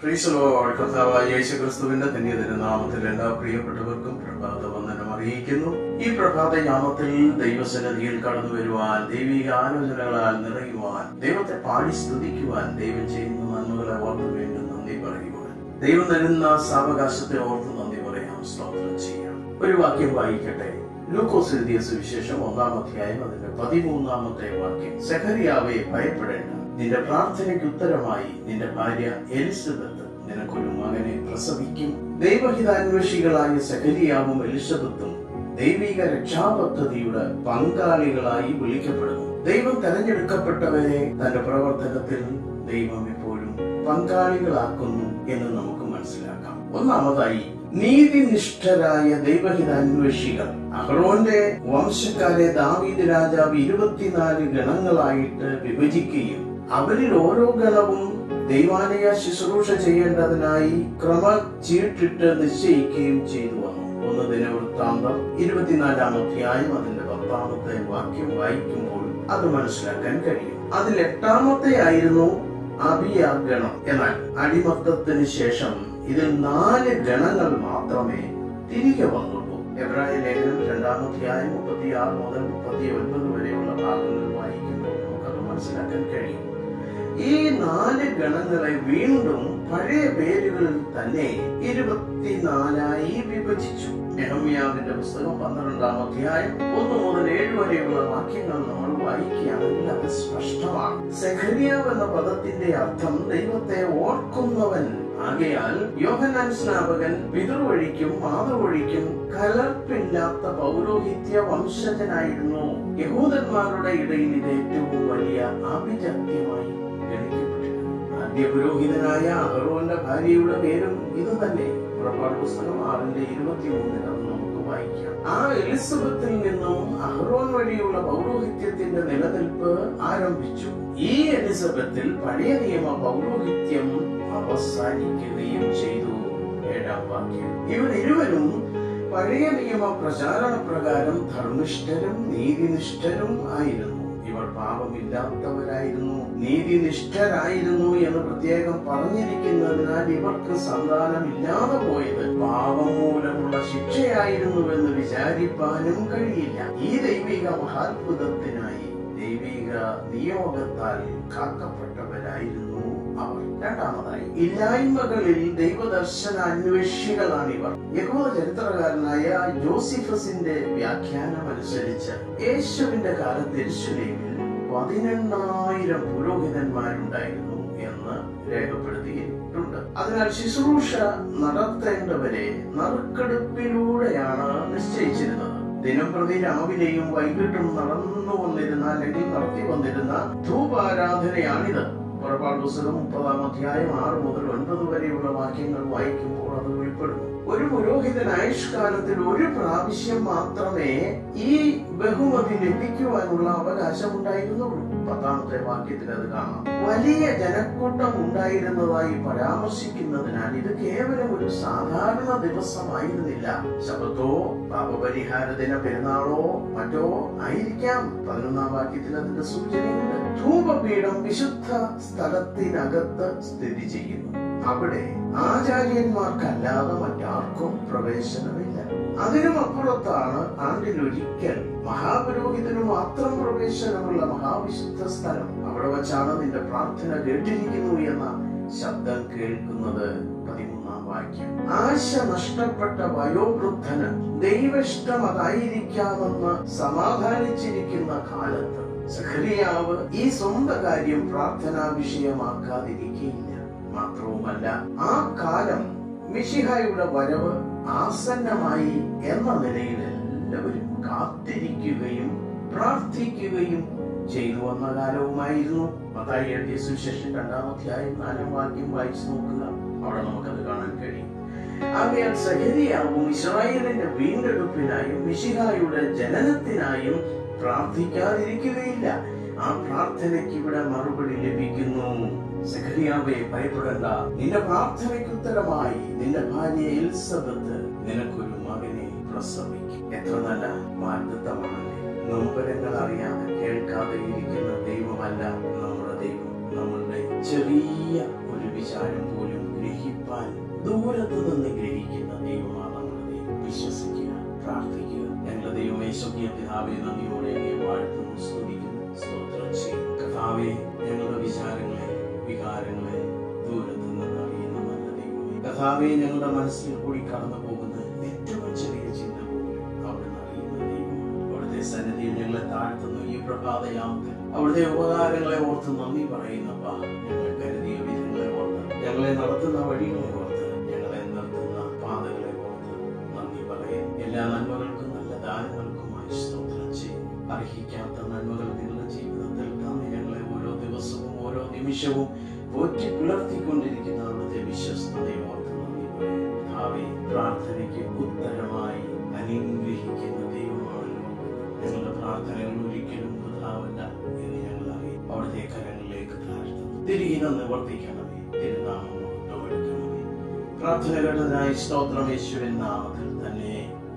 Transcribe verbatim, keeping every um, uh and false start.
Praise the Lord. കർത്താവായ യേശുക്രിസ്തുവിന്റെ ധന്യതിരുനാമത്തിൽ എല്ലാ പ്രിയപ്പെട്ടവർക്കും പ്രഭാത വന്ദനം അറിയിക്കുന്നു. ഈ പ്രഭാത യാമത്തിൽ ദൈവസന്നിധിയിൽ കടന്നു വരുവാൻ, ദൈവിക ആലോചനകളാൽ നിറയുവാൻ, ദൈവത്തെ പാടി സ്തുതിക്കുവാൻ, ദൈവം ചെയ്യുന്ന നന്മകളെ ഓർത്ത് വേണ്ടി നന്ദി പറയുവാൻ, ദൈവം തരുന്ന സാവകാശത്തെ ഓർത്ത് നന്ദി പറയാം, സ്തോത്രം ചെയ്യാം. ഒരു വാക്യം വായിക്കട്ടെ. ലൂക്കോസ് എഴുതിയ സുവിശേഷം ഒന്നാം അധ്യായം അതിന്റെ പതിമൂന്നാമത്തെ വാക്യം. സെഖരിയാവേ, ഭയപ്പെടേണ്ട, നിന്റെ പ്രാർത്ഥനയ്ക്ക് ഉത്തരമായി നിന്റെ ഭാര്യ എലിസബത്ത് നിനക്കൊരു മകനെ പ്രസവിക്കും. ദൈവഹിതാന്വേഷികളായ സെഖരിയാവും എലിസബത്തും ദൈവിക രക്ഷാപദ്ധതിയുടെ പങ്കാളികളായി വിളിക്കപ്പെടുന്നു. ദൈവം തെരഞ്ഞെടുക്കപ്പെട്ടവരെ തന്റെ പ്രവർത്തനത്തിൽ ദൈവം എപ്പോഴും പങ്കാളികളാക്കുന്നു എന്ന് നമുക്ക് മനസ്സിലാക്കാം. ഒന്നാമതായി, നീതിനിഷ്ഠരായ ദൈവഹിതാന്വേഷികൾ. അഹ്റോന്റെ വംശക്കാരെ ദാവീദ് രാജാവ് ഇരുപത്തിനാല് ഗണങ്ങളായിട്ട് വിഭജിക്കുകയും അവരിൽ ഓരോ ഗണവും ദൈവാലയ ശുശ്രൂഷ ചെയ്യേണ്ടതിനായി ക്രമ ചീട്ടിട്ട് നിശ്ചയിക്കുകയും ചെയ്തു വന്നു. ഒന്ന് ദിനവൃത്താന്തം ഇരുപത്തിനാലാം അധ്യായം അതിന്റെ പത്താമത്തെ വാക്യം വായിക്കുമ്പോൾ അത് മനസ്സിലാക്കാൻ കഴിയും. അതിൽ എട്ടാമത്തെ ആയിരുന്നു അബിയ ഗണം. എന്നാൽ അടിമത്തത്തിന് ശേഷം ഇതിൽ നാല് ഗണങ്ങൾ മാത്രമേ തിരികെ വന്നുള്ളൂ. എബ്രായ ലേഖനം രണ്ടാം അധ്യായം മുപ്പത്തി ആറ് മുതൽ മുപ്പത്തി ഒൻപത് വരെയുള്ള ഭാഗങ്ങൾ വായിക്കുമ്പോൾ നമുക്കത് മനസ്സിലാക്കാൻ കഴിയും. ഈ നാല് ഗണങ്ങളെ വീണ്ടും പഴയ പേരുകളിൽ തന്നെ ഇരുപത്തിനാലായി വിഭജിച്ചു. നെഹമ്യാവിന്റെ പുസ്തകം പന്ത്രണ്ടാം അധ്യായം ഒന്ന് മുതൽ ഏഴ് വരെയുള്ള വാക്യങ്ങൾ നമ്മൾ വായിക്കുകയാണെങ്കിൽ അത് സ്പഷ്ടമാണ്. സെഖരിയാവ് എന്ന പദത്തിന്റെ അർത്ഥം ദൈവത്തെ ഓർക്കുന്നവൻ. ആകയാൽ യോഹന്നാൻ സ്നാപകൻ പിതൃവഴിക്കും മാതൃവഴിക്കും കലർപ്പില്ലാത്ത പൗരോഹിത്യ വംശജനായിരുന്നു. യഹൂദന്മാരുടെ ഇടയിൽ ഇത് ഏറ്റവും വലിയ അഭിജാത്യമായി ഗണിക്കപ്പെട്ടിരുന്നു. ആദ്യ പുരോഹിതനായ അഹ്റോന്റെ ഭാര്യയുടെ പേരും ഇത് തന്നെ. പുറപ്പാട് പുസ്തകം ആറിന്റെ ഇരുപത്തി മൂന്നിൽ അത് നമുക്ക് വായിക്കാം. ആ എലിസബത്തിൽ നിന്നും അഹ്റോൻ വഴിയുള്ള പൗരോഹിത്യത്തിന്റെ നിലനിൽപ്പ് ആരംഭിച്ചു. ഈ എലിസബത്തിൽ പഴയ നിയമ പൗരോഹിത്യം അവസാനിക്കുകയും ചെയ്തു. ഏഴാം വാക്യം. ഇവർ ഇരുവരും പഴയ നിയമ പ്രചാരണ പ്രകാരം ധർമ്മിഷ്ഠരും നീതിനിഷ്ഠരും ആയിരുന്നു. ഇവർ പാപമില്ലാത്തവരായിരുന്നു, നീതിനിഷ്ഠരായിരുന്നു എന്ന് പ്രത്യേകം പറഞ്ഞിരിക്കുന്നതിനാൽ ഇവർക്ക് സന്താനമില്ലാതെ പോയത് പാപം മൂലമുള്ള ശിക്ഷയായിരുന്നുവെന്ന് വിചാരിപ്പാനും കഴിയില്ല. ഈ ദൈവിക മഹാത്ഭുതത്തിനായി ദൈവിക നിയോഗത്താൽ കാക്കപ്പെട്ടവരായിരുന്നു അവർ. രണ്ടാമതായി, ഇല്ലായ്മകളിൽ ദൈവദർശന അന്വേഷികളാണിവർ. യഹൂദ ചരിത്രകാരനായ ജോസിഫസിന്റെ വ്യാഖ്യാനം അനുസരിച്ച് യേശുവിന്റെ കാലത്ത് യെരുശലേമിൽ പതിനെണ്ണായിരം പുരോഹിതന്മാരുണ്ടായിരുന്നു എന്ന് രേഖപ്പെടുത്തിയിട്ടുണ്ട്. അതിനാൽ ശുശ്രൂഷ നടത്തേണ്ടവരെ നറുക്കെടുപ്പിലൂടെയാണ് നിശ്ചയിച്ചിരുന്നത്. ദിനം പ്രതി രാവിലെയും വൈകിട്ടും നടന്നു വന്നിരുന്ന അല്ലെങ്കിൽ നടത്തി വന്നിരുന്ന ധൂപാരാധനയാണിത്. പുറപ്പാട് പുസ്തകം മുപ്പതാം അധ്യായം ആറ് മുതൽ ഒൻപത് വരെയുള്ള വാക്യങ്ങൾ വായിക്കുമ്പോൾ അത് വെളിപ്പെടുന്നു. ഒരു പുരോഹിതൻ ആയുഷ്കാലത്തിൽ ഒരു പ്രാവശ്യം മാത്രമേ ഈ ബഹുമതി ലഭിക്കുവാനുള്ള അവകാശം ഉണ്ടായിരുന്നുള്ളൂ. പത്താമത്തെ വാക്യത്തിൽ അത് കാണാം. വലിയ ജനക്കൂട്ടം ഉണ്ടായിരുന്നതായി പരാമർശിക്കുന്നതിനാൽ ഇത് കേവലം ഒരു സാധാരണ ദിവസമായിരുന്നില്ല. ശബത്തോ പാപപരിഹാര ദിന പെരുന്നാളോ മറ്റോ ആയിരിക്കാം. പതിനൊന്നാം വാക്യത്തിൽ അതിന്റെ സൂചനയുണ്ട്. ധൂപപീഠം വിശുദ്ധ സ്ഥലത്തിനകത്ത് സ്ഥിതി ചെയ്യുന്നു. അവിടെ ആചാര്യന്മാർക്കല്ലാതെ മറ്റാർക്കും പ്രവേശനമില്ല. അതിനും അപ്പുറത്താണ് ആണ്ടിലൊരിക്കൽ മഹാപുരോഹിതന് മാത്രം പ്രവേശനമുള്ള മഹാവിശുദ്ധ സ്ഥലം. അവിടെ വച്ചാണ് നിന്റെ പ്രാർത്ഥന കേട്ടിരിക്കുന്നു എന്ന ശബ്ദം കേൾക്കുന്നത്. പതിമൂന്നാം വാക്യം. ആശ നഷ്ടപ്പെട്ട വയോവൃദ്ധന് ദൈവഇഷ്ടം അതായിരിക്കാമെന്ന് സമാധാനിച്ചിരിക്കുന്ന കാലത്ത് സെഖരിയാവ് ഈ സ്വന്തം കാര്യം പ്രാർത്ഥനാ വിഷയമാക്കാതിരിക്കില്ല. മാത്രവുമല്ല, ആ കാലം മിശിഹായുടെ വരവ് ആസന്നമായി എന്ന നിലയിൽ എല്ലാവരും കാത്തിരിക്കുകയും പ്രാർത്ഥിക്കുകയും ചെയ്തു വന്ന കാലവുമായിരുന്നു. മത്തായി എഴുതിയ സുവിശേഷം രണ്ടാം അധ്യായം നാലാം വാക്യം വായിച്ചു നോക്കുക. അവിടെ നമുക്കത് കാണാൻ കഴിയും. ആകയാൽ സെഖരിയാവും ഇസ്രായേലിന്റെ വീണ്ടെടുപ്പിനായും മിശിഹായുടെ ജനനത്തിനായും പ്രാർത്ഥിക്കാതിരിക്കുകയില്ല. ആ പ്രാർത്ഥനയ്ക്ക് ഇവിടെ മറുപടി ലഭിക്കുന്നു. സെഖരിയാവേ, ഭയപ്പെടേണ്ട, നിന്റെ പ്രാർത്ഥനയ്ക്ക് ഉത്തരമായി നിന്റെ ഭാര്യ എലിസബത്ത് നിനക്കൊരു മകനെ പ്രസവിക്കും. എത്ര നല്ല വാഗ്ദത്തമാണല്ലേ. നൊമ്പരങ്ങൾ അറിയാതെ കേൾക്കാതെ ഇരിക്കുന്ന ദൈവമല്ല നമ്മുടെ ദൈവം. നമ്മളുടെ ചെറിയ ഒരു വിചാരം പോലും ഗ്രഹിക്കും. കർത്താവേ, ഞങ്ങളുടെ മനസ്സിൽ കൂടി കടന്നു പോകുന്ന ഏറ്റവും ചെറിയ ചിന്ത പോലും അവിടുന്ന് അറിയുന്ന ദൈവം. അവിടുത്തെ സന്നിധിയിൽ ഞങ്ങളെ താഴ്ത്തുന്നു. ഈ പ്രഭാതയാമത്തിൽ അവിടുത്തെ ഉപകാരങ്ങളെ ഓർത്ത് നന്ദി പറയുന്നപ്പാ. ഞങ്ങൾ കരുതിയ വിധങ്ങളെ ഓർത്ത്, ഞങ്ങളെ നടത്തുന്ന വഴികളെ ഓർത്ത്, ഞങ്ങളെ നിർത്തുന്ന പാതകളെ ഓർത്ത് നന്ദി പറയും. എല്ലാ നന്മകൾക്കും നല്ല ദാനങ്ങൾക്കുമായി സ്തോത്രം ചെയ്യും. അർഹിക്കാത്ത നന്മകൾ നിങ്ങളുടെ ജീവിതത്തിൽ തന്നെ ഞങ്ങളെ ഓരോ ദിവസവും ഓരോ നിമിഷവും പോറ്റി പുലർത്തിക്കൊണ്ടിരിക്കുന്ന അവിടുത്തെ വിശ്വസ്തതയെ ഓർത്ത് നന്ദി പറയും. കർത്താവേ, പ്രാർത്ഥനയ്ക്ക് ഉത്തരമായി അനുഗ്രഹിക്കുന്ന ദൈവമാണല്ലോ. ഞങ്ങളുടെ പ്രാർത്ഥനകൾ ഒരിക്കലും വൃഥാവല്ല എന്ന് ഞങ്ങൾ അറിയും. അവിടുത്തെ കരങ്ങളിലേക്ക് താഴ്ത്തുന്നു. തിരികെ നിവർത്തിക്കണമേ, തിരുനാമം എടുക്കണമേ. പ്രാർത്ഥന കേട്ടതിനായി സ്തോത്രം. യേശുവിൻ നാമത്തിൽ തന്നെ